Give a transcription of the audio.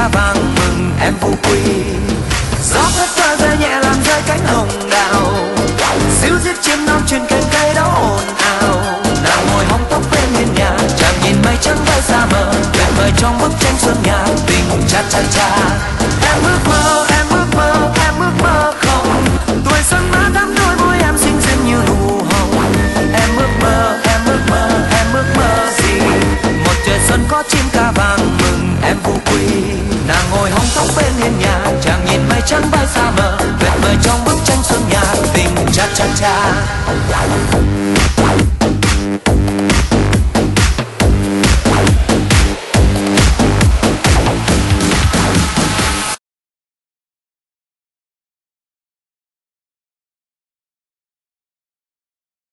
ca vàng mừng em phú quý. Gió phất phơ rơi nhẹ làm rơi cánh hồng đào, xíu giết chim non trên cành cây đó ồn ào. Nàng ngồi hóng tóc bên hiên nhà, chàng nhìn mây trắng bay xa mờ, tuyệt vời trong bức tranh xuân nhà tình cha cha cha. Em ước mơ, em ước mơ, em ước mơ không, tuổi xuân má thắm đôi môi em xinh xinh như nụ hồng. Em ước mơ, em ước mơ, em ước mơ gì? Một trời xuân có chim ca vàng mừng em phú quý. Nàng ngồi hóng tóc bên hiên nhà, chàng nhìn mây trắng bay xa mờ, tuyệt vời trong bức tranh xuân nhà tình cha cha cha.